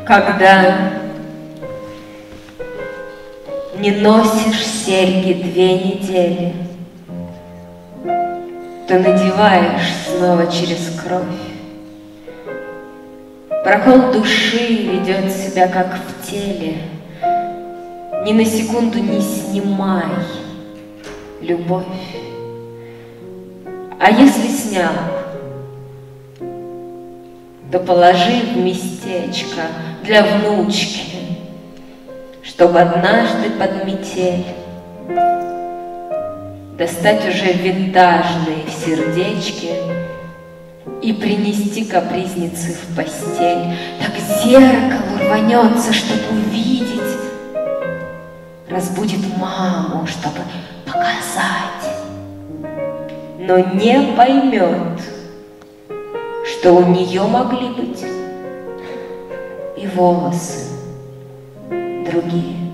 Когда не носишь серьги 2 недели, то надеваешь снова через кровь. Прокол души ведет себя, как в теле. Ни на секунду не снимай любовь. А если снял, то положи в местечко для внучки, чтобы однажды под метель достать уже винтажные сердечки и принести капризницы в постель. Так зеркало рванется, чтобы увидеть, разбудит маму, чтобы показать, но не поймет, что у нее могли быть и волосы другие.